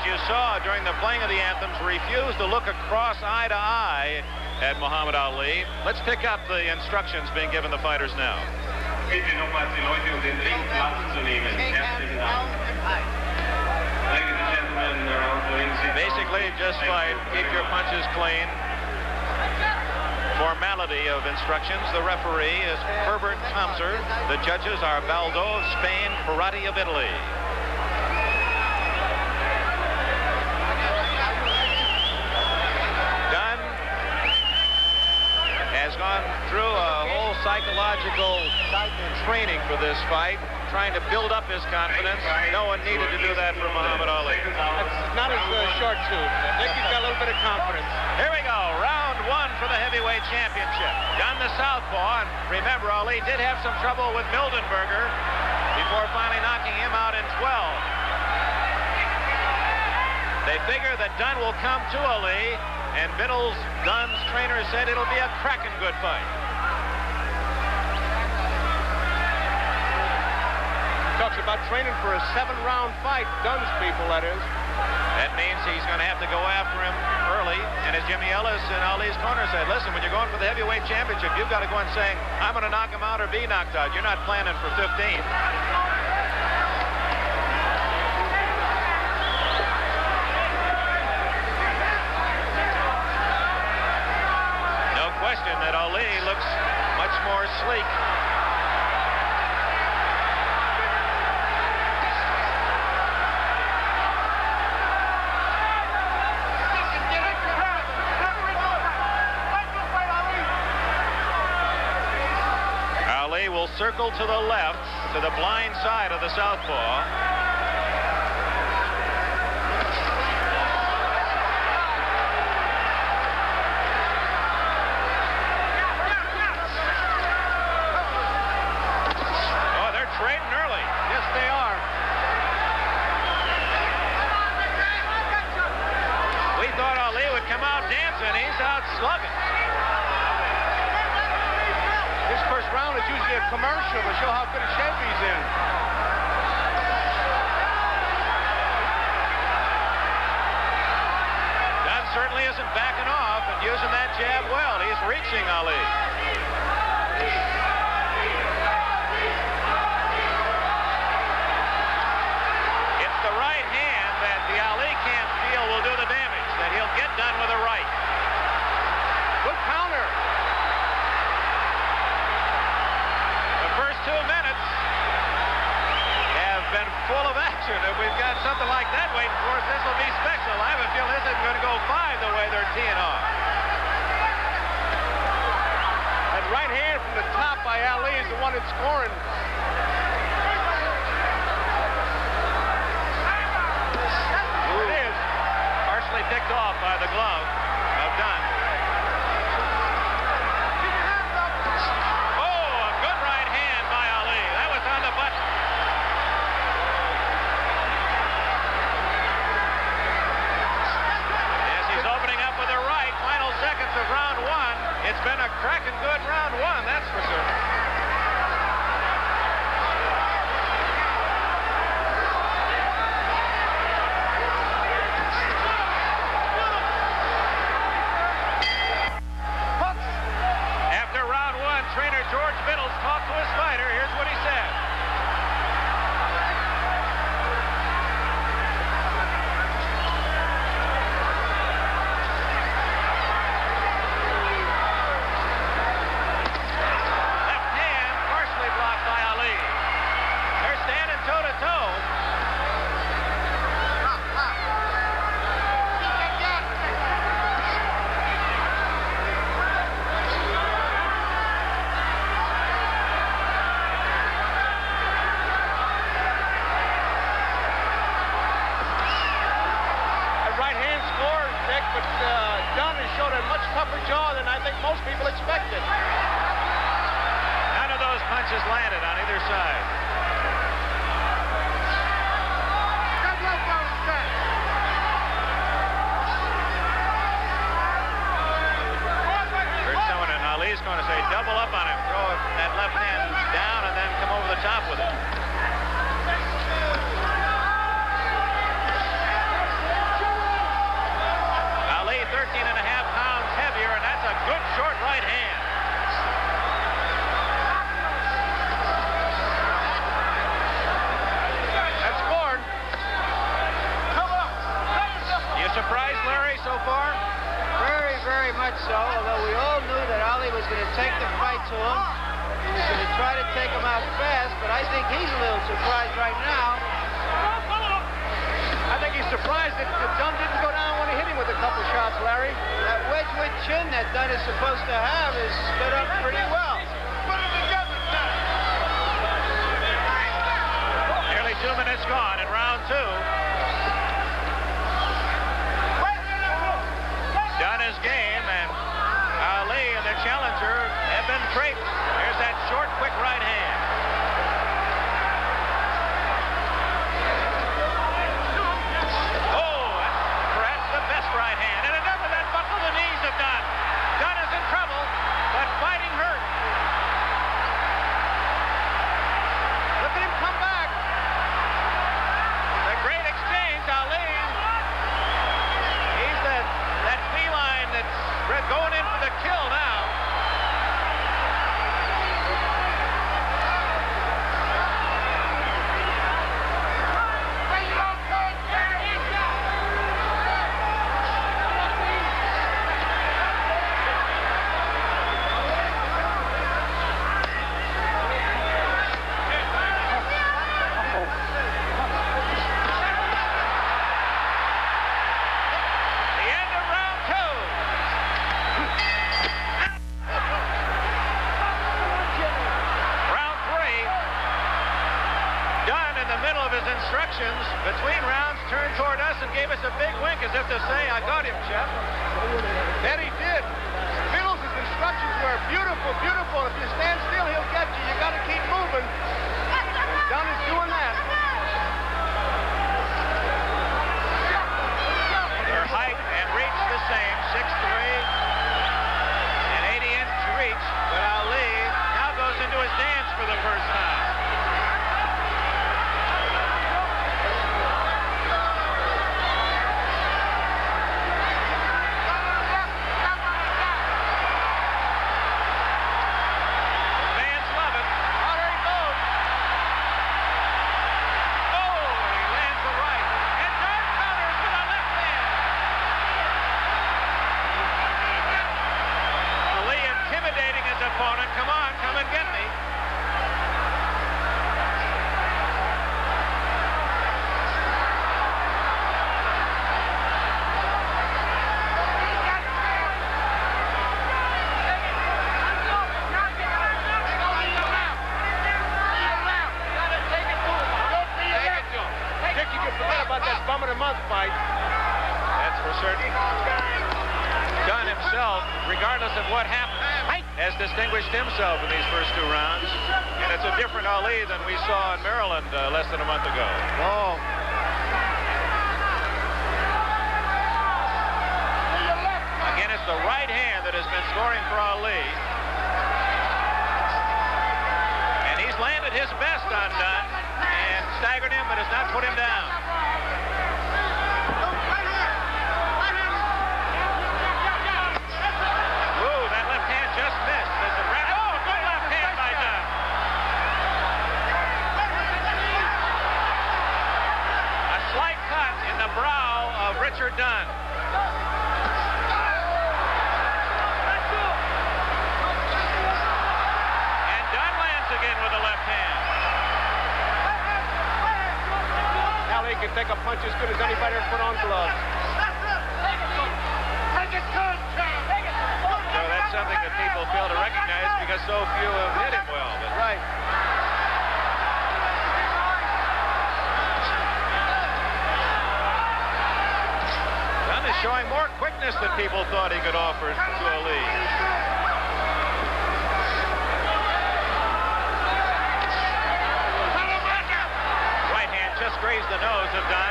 you saw during the playing of the anthems, refused to look across eye to eye at Muhammad Ali. Let's pick up the instructions being given the fighters now. Basically, just fight, keep your punches clean. Formality of instructions. The referee is Herbert Tomzer. The judges are Baldo of Spain, Perotti of Italy. Dunn has gone through a whole psychological training for this fight, trying to build up his confidence. No one needed to do that for Muhammad Ali. It's not as short too. I think he's got a little bit of confidence. Here we go. Round one for the heavyweight championship. Dunn the southpaw. And remember, Ali did have some trouble with Mildenberger before finally knocking him out in 12. They figure that Dunn will come to Ali, and Biddles, Dunn's trainer, said it'll be a cracking good fight. Talks about training for a 7-round fight. Dunn's people, that is. That means he's going to have to go after him early. And as Jimmy Ellis in Ali's corner said, listen, when you're going for the heavyweight championship, you've got to go and saying, I'm going to knock him out or be knocked out. You're not planning for 15. No question that Ali looks much more sleek. Will circle to the left, to the blind side of the southpaw. Oh, they're trading early. Yes, they are. We thought Ali would come out dancing. He's out slugging. This first round is usually a commercial to show how good a shape he's in. Dunn certainly isn't backing off and using that jab well. He's reaching Ali. It's the right hand that the Ali can't feel will do the damage, that he'll get done with a right. Good counter. 2 minutes have been full of action. If we've got something like that waiting for us, this will be special. I have a feeling this isn't going to go 5 the way they're teeing off. That right hand from the top by Ali is the one that's scoring. Ooh. It is. Partially picked off by the glove of Dunn. Of round one, it's been a cracking good round one, that's for certain. After round one, trainer George Biddles talked to his fighter. Here's what he said. Dunn has showed a much tougher jaw than I think most people expected. None of those punches landed on either side. Heard someone in Ali's going to say, double up on him. Throw that left hand down and then come over the top with it. so far? Very, very much so, although we all knew that Ali was going to take the fight to him. He was going to try to take him out fast, but I think he's a little surprised right now. I think he's surprised that Dunn didn't go down when he hit him with a couple shots, Larry. That Wedgwood chin that Dunn is supposed to have is stood up pretty well. Nearly 2 minutes gone in round 2. Dunn is game, and Ali and the challenger have been draped. Here's that short, quick right hand. Oh, perhaps the best right hand. And enough of that buckle the knees of Dunn. Dunn is in trouble, but fighting hurt. Look at him come back. The great exchange, Ali. He's that feline that's going in for the kill now. Instructions between rounds turned toward us and gave us a big wink as if to say, I got him, Jeff. That he did. Mills' instructions were beautiful, beautiful. If you stand still, he'll get you. You got to keep moving. And Dunn is doing that. Their height and reach the same, 6'3", and 80-inch reach. But Ali now goes into his dance for the first time. Opponent, come on, come and get me. Dick, you can forget about that bum of the month fight. That's for certain. Dunn himself, regardless of what happened, has distinguished himself in these first 2 rounds. And it's a different Ali than we saw in Maryland less than a month ago. Oh. Again, it's the right hand that has been scoring for Ali. And he's landed his best on Dunn and staggered him, but has not put him down. Just missed. There's a good left hand by Dunn. A slight cut in the brow of Richard Dunn. And Dunn lands again with a left hand. Ali can take a punch as good as anybody ever put on gloves. So that's something that people fail to recognize because so few have hit him well. But right. Dunn is showing more quickness than people thought he could offer to Ali. Right hand just grazed the nose of Dunn.